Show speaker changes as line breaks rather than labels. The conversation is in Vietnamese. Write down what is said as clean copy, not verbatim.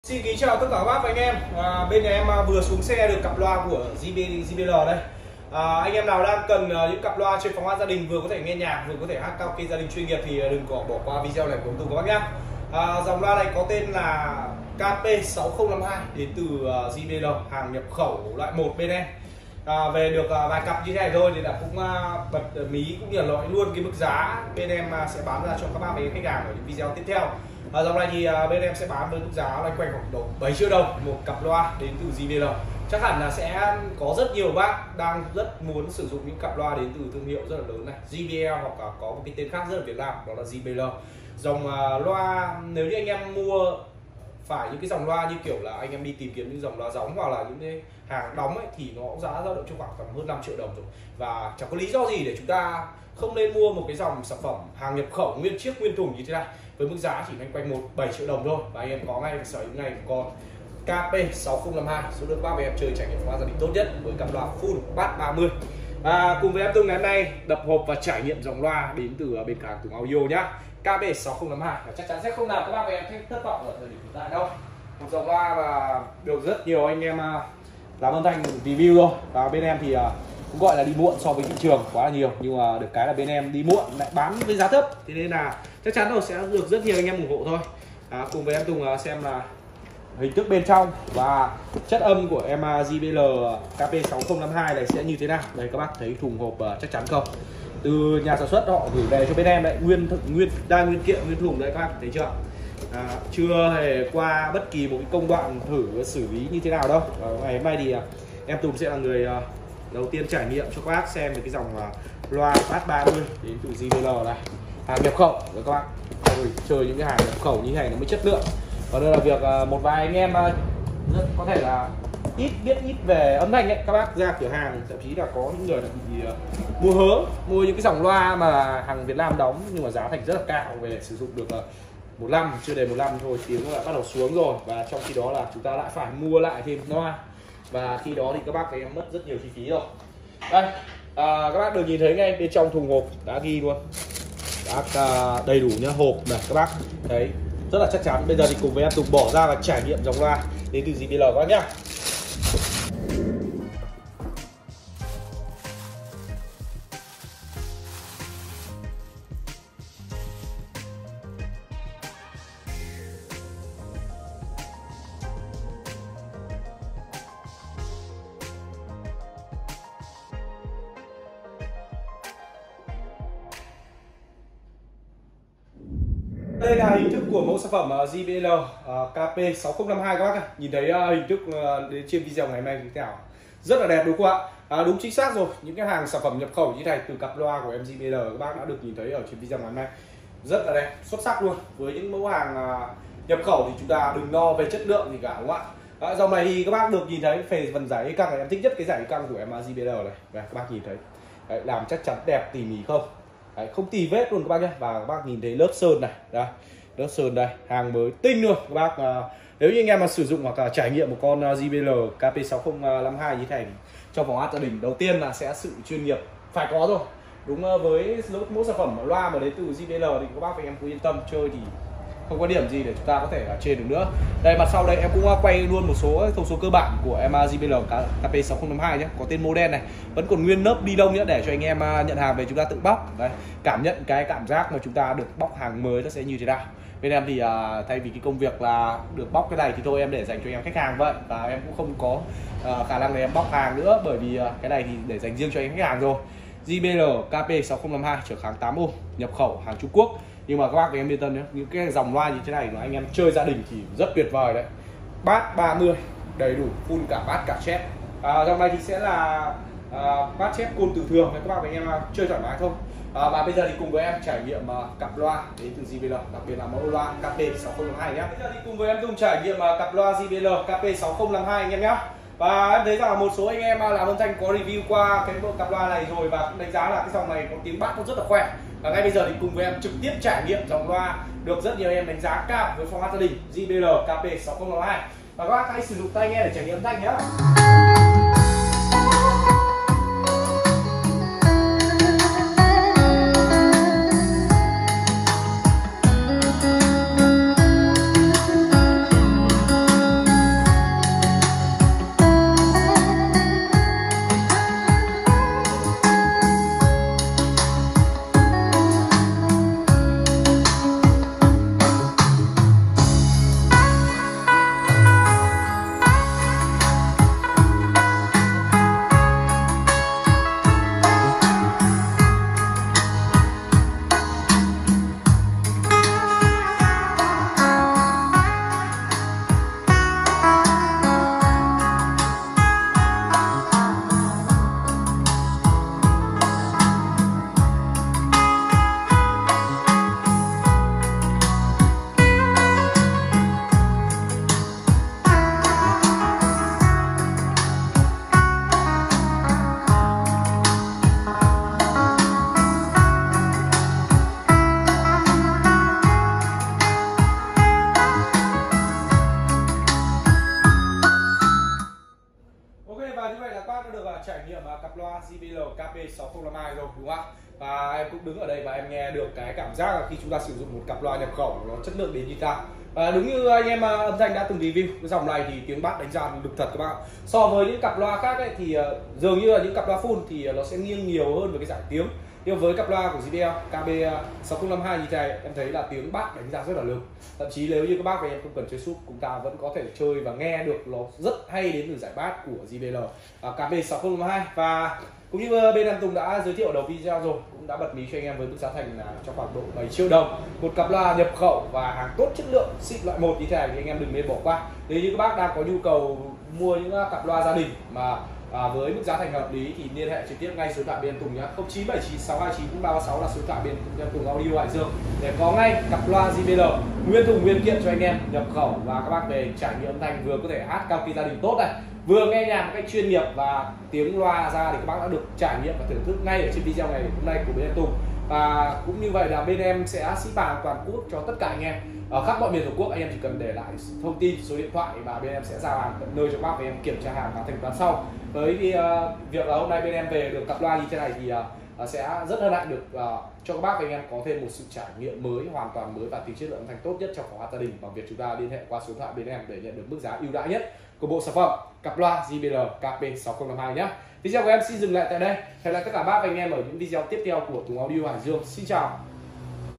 Xin kính chào tất cả các bác và anh em. Bên nhà em vừa xuống xe được cặp loa của JBL đây. Anh em nào đang cần những cặp loa trên phòng hát gia đình, vừa có thể nghe nhạc vừa có thể hát karaoke gia đình chuyên nghiệp thì đừng bỏ qua video này của Tùng các bác nhé. Dòng loa này có tên là KP6052 đến từ JBL, hàng nhập khẩu loại 1 bên em. Về được vài cặp như thế này thôi thì đã cũng bật mí cũng như là nói luôn cái mức giá bên em sẽ bán ra cho các bác khách hàng ở những video tiếp theo. Dòng này thì bên em sẽ bán với mức giá loanh quanh khoảng độ 7 triệu đồng một cặp loa đến từ JBL. Chắc hẳn là sẽ có rất nhiều bác đang rất muốn sử dụng những cặp loa đến từ thương hiệu rất là lớn này, JBL hoặc là có một cái tên khác rất là Việt Nam, đó là JBL. Dòng loa nếu như anh em mua phải những cái dòng loa như kiểu là anh em đi tìm kiếm những dòng loa gióng hoặc là những cái hàng đóng ấy, thì nó giá dao động trong khoảng tầm hơn 5 triệu đồng rồi, và chẳng có lý do gì để chúng ta không nên mua một cái dòng sản phẩm hàng nhập khẩu nguyên chiếc nguyên thùng như thế này với mức giá chỉ loanh quanh 7 triệu đồng thôi, và anh em có ngay sở hữu này con KP6052 số lượng bác và em chơi trải nghiệm loa gia đình tốt nhất với cặp loa full bass 30. Cùng với em Tùng ngày hôm nay đập hộp và trải nghiệm dòng loa đến từ bên cửa hàng Tùng Audio nhá, KP6052, và chắc chắn sẽ không làm các bác và em thất vọng ở thời điểm hiện tại đâu. Một dòng loa mà được rất nhiều anh em làm âm thanh review rồi, và bên em thì cũng gọi là đi muộn so với thị trường quá là nhiều, nhưng mà được cái là bên em đi muộn lại bán với giá thấp, thế nên là chắc chắn rồi sẽ được rất nhiều anh em ủng hộ thôi. Cùng với em Tùng xem là hình thức bên trong và chất âm của em JBL KP6052 này sẽ như thế nào. Đây các bác thấy thùng hộp chắc chắn không, từ nhà sản xuất họ gửi về cho bên em đấy, nguyên kiện nguyên thùng đấy các bác thấy chưa, chưa hề qua bất kỳ một cái công đoạn thử xử lý như thế nào đâu. Ngày hôm nay thì em Tùng sẽ là người đầu tiên trải nghiệm cho các bác xem về cái dòng loa bass 30 đến từ JBL này, hàng nhập khẩu rồi các bác. Chơi những cái hàng nhập khẩu như thế này nó mới chất lượng. Còn đây là việc một vài anh em rất có thể là biết ít về âm thanh ấy, các bác ra cửa hàng thậm chí là có những người bị mua những cái dòng loa mà hàng Việt Nam đóng nhưng mà giá thành rất là cao, về sử dụng được một năm, chưa đầy một năm thôi tiếng nó lại bắt đầu xuống rồi, và trong khi đó là chúng ta lại phải mua lại thêm loa, và khi đó thì các bác em mất rất nhiều chi phí rồi. Đây các bác được nhìn thấy ngay bên trong thùng hộp đã ghi luôn, đã đầy đủ nhá, hộp này các bác thấy rất là chắc chắn. Bây giờ thì cùng với em Tùng bỏ ra và trải nghiệm dòng loa đến từ JBL các bác nhá. Đây là hình thức của mẫu sản phẩm JBL KP6052 các bác ạ. Nhìn thấy hình thức đến trên video ngày hôm nay như thế nào, rất là đẹp đúng không ạ? Đúng chính xác rồi, những cái hàng sản phẩm nhập khẩu như thế này từ cặp loa của em JBL các bác đã được nhìn thấy ở trên video ngày hôm nay, rất là đẹp, xuất sắc luôn. Với những mẫu hàng nhập khẩu thì chúng ta đừng lo về chất lượng gì cả đúng không ạ? Dòng này thì các bác được nhìn thấy về phần giải căng này, em thích nhất cái giải căng của em JBL này, và các bác nhìn thấy đấy, làm chắc chắn đẹp tỉ mỉ không? Đấy, không tì vết luôn các bác nhé, và các bác nhìn thấy lớp sơn này, đây, lớp sơn đây, hàng mới tinh luôn các bác. Nếu như anh em mà sử dụng hoặc là trải nghiệm một con JBL KP6052 như thế này thì trong phòng hát gia đình đầu tiên là sẽ sự chuyên nghiệp phải có rồi. Đúng, với mỗi sản phẩm loa mà đến từ JBL thì các bác và em cứ yên tâm, chơi thì không có điểm gì để chúng ta có thể chê được nữa. Đây mặt sau đây em cũng quay luôn một số thông số cơ bản của em JBL KP6052 nhé, có tên model này, vẫn còn nguyên lớp bi lông nhé, để cho anh em nhận hàng về chúng ta tự bóc. Đây, cảm nhận cái cảm giác mà chúng ta được bóc hàng mới nó sẽ như thế nào. Bên em thì thay vì cái công việc là được bóc cái này thì thôi em để dành cho em khách hàng vậy, và em cũng không có khả năng để em bóc hàng nữa, bởi vì cái này thì để dành riêng cho em khách hàng rồi. JBL KP6052 trở kháng 8 ohm, nhập khẩu hàng Trung Quốc. Nhưng mà các bác em yên tâm nhé, những cái dòng loa như thế này mà anh em chơi gia đình thì rất tuyệt vời đấy. Bass 30 đầy đủ, full cả bass cả chép. Dòng này thì sẽ là bass chép côn từ thường các bác và anh em chơi thoải mái không. Và bây giờ thì cùng với em trải nghiệm cặp loa đến từ JBL, đặc biệt là mẫu loa KP6052 nhé. Bây giờ thì cùng với em Tùng trải nghiệm cặp loa JBL KP6052 anh em nhé. Và em thấy rằng một số anh em làm âm thanh có review qua cái bộ cặp loa này rồi và cũng đánh giá là cái dòng này có tiếng bass nó rất là khỏe. Và ngay bây giờ thì cùng với em trực tiếp trải nghiệm dòng loa được rất nhiều em đánh giá cao với phòng hát gia đình JBL KP6052. Và các bác hãy sử dụng tai nghe để trải nghiệm âm thanh nhé. trải nghiệm cặp loa JBL KP6052 rồi đúng không ạ? Và em cũng đứng ở đây và em nghe được cái cảm giác là khi chúng ta sử dụng một cặp loa nhập khẩu nó chất lượng đến như ta. Và đúng như anh em âm thanh đã từng review, cái dòng này thì tiếng bass đánh ra được thật các bạn. So với những cặp loa khác ấy, thì dường như là những cặp loa full thì nó sẽ nghiêng nhiều hơn về cái giải tiếng. Nhưng với cặp loa của JBL KB6052 như thế này, em thấy là tiếng bass đánh ra rất là lớn. Thậm chí nếu như các bác và em không cần chơi sub, chúng ta vẫn có thể chơi và nghe được nó rất hay đến từ giải bass của JBL KB6052. Và cũng như bên em Tùng đã giới thiệu ở đầu video rồi, cũng đã bật mí cho anh em với mức giá thành là cho khoảng độ 7 triệu đồng một cặp loa nhập khẩu và hàng tốt chất lượng xịn loại 1 như thế này thì anh em đừng nên bỏ qua. Nếu như các bác đang có nhu cầu mua những cặp loa gia đình mà với mức giá thành hợp lý thì liên hệ trực tiếp ngay số điện thoại bên Tùng nhé, 0979629336 là số điện thoại bên Tùng Audio Hải Dương để có ngay cặp loa JBL nguyên thùng nguyên kiện cho anh em nhập khẩu, và các bác về trải nghiệm âm thanh vừa có thể hát karaoke gia đình tốt này, vừa nghe nhạc một cách chuyên nghiệp và tiếng loa ra thì các bác đã được trải nghiệm và thưởng thức ngay ở trên video ngày hôm nay của bên em Tùng. Và cũng như vậy là bên em sẽ ship hàng toàn quốc cho tất cả anh em ở khắp mọi miền tổ quốc. Anh em chỉ cần để lại thông tin, số điện thoại và bên em sẽ giao hàng tận nơi cho các bác và em kiểm tra hàng và thanh toán sau. Với việc là hôm nay bên em về được cặp loa như thế này thì sẽ rất hân hạnh được cho các bác và anh em có thêm một sự trải nghiệm mới, hoàn toàn mới và tính chất lượng âm thanh tốt nhất trong phòng hát gia đình bằng việc chúng ta liên hệ qua số điện thoại bên em để nhận được mức giá ưu đãi nhất của bộ sản phẩm cặp loa JBL KP6052 nhé. Video của em xin dừng lại tại đây. Hẹn gặp lại tất cả bác và anh em ở những video tiếp theo của Tùng Audio Hải Dương. Xin chào.